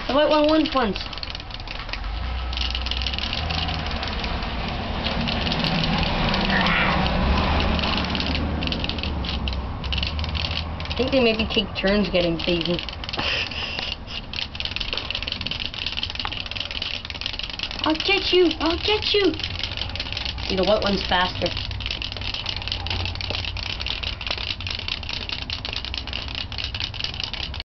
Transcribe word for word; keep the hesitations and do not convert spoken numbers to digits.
The white one wins once. I think they maybe take turns getting baby. I'll get you! I'll get you! See, the white one's faster.